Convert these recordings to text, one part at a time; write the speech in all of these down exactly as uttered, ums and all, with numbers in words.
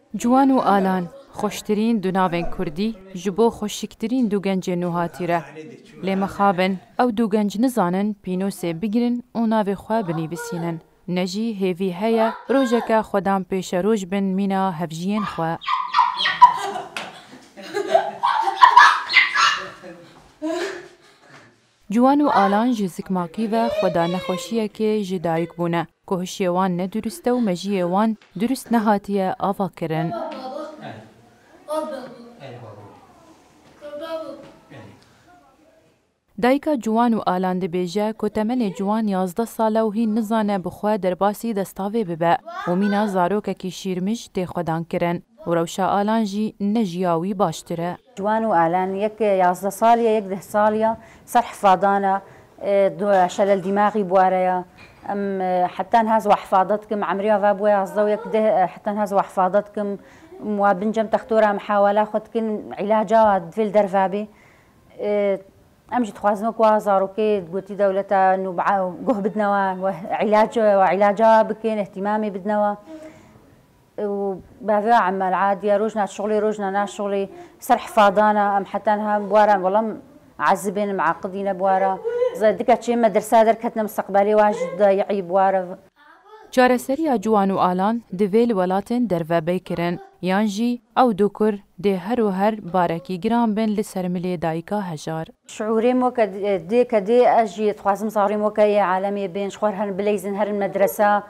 جوان و آلان خوشترین دو ناوین کردی جبو خوشکترین دو گنج نوهاتیره لیمه خوابن او دو گنج نزانن پینوسه بگیرن و ناو خواه بنویسینن نجی هیوی هیا روژکا خودم پیش روژ بن مینا هفجین خواه جوان و آلان جزک ماکی و خدا نخوشیه که جدایک بونه که هشیوان ندرسته و مجیوان درست نهاتیه آوا کرن. دایکا جوان و آلان دبیجه که تمن جوان یازده ساله و هی نزانه بخواه در باسی دستاوه ببه و مینا زاروکه که شیرمش تی خودان کرن و روشا آلان جی نجیاوی باشتره. جوان و آلان یک یازده سالیه یک ده سالیه سر حفاظانه دو شلل دماغي بواريا ام حتى هاز وحفاظتكم عمري وابويا يازده ويك ده حتى هاز وحفاظتكم وبنجم تختورها محاولة خدكن علاجها في الدرفابي امجي تخوازنوك وازاروكي قلتي دولتا انه جه بدنا وعلاج وعلاجها بكين اهتمامي بدنا وبافيا عمال عادي روجنا شغلي روجنا ناس شغلي سر حفاظانا ام حتى انها بوارا والله عزبين معقدين بوارا زي دكا شي مدرسه دركتنا مستقبلي واجد يعيب بوارا چارەسەریya جوان و ئالان divê li welatên derve bêkirin yan jî ew dûkur dê her û her barekî giran bin li ser milê dayika hejar. شعوري موكا دي كدي اجي تخوازم صاري موكا يا عالمي بين شخور هن بليزن هر المدرسه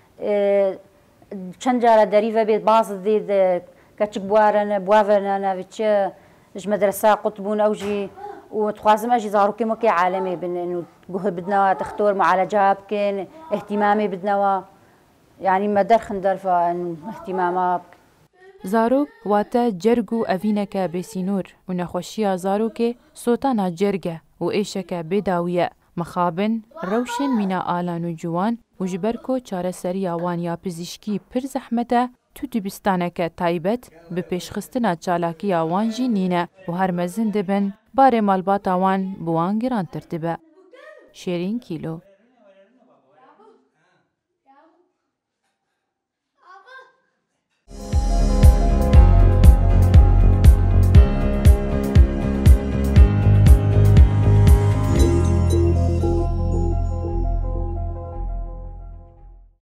چند جاره دریوه بيت باز دي كاتش بوارن بوافن نافيتش اج مدرسه قطبون اوجي وتخوازم اجي زاروكي موكي عالمي بين انه جه بدنا تختار معالجات كان اهتمامي بدنا يعني ما درخن درفا انه اهتمامات زاروک واتا جرگو اوینکا بسینور و نخوشیا زاروک سوتانا جرگه و ایشکا بداویه مخابن روشن مینا آلان و جوان و جبرکو چاره سری آوان یا پزیشکی پر زحمته تو دبستانکا تایبت به پیشخستنا چالاکی آوان جی نینه و هر مزن دبن بار مالبات آوان بوان گران ترتبه. شیرین کیلو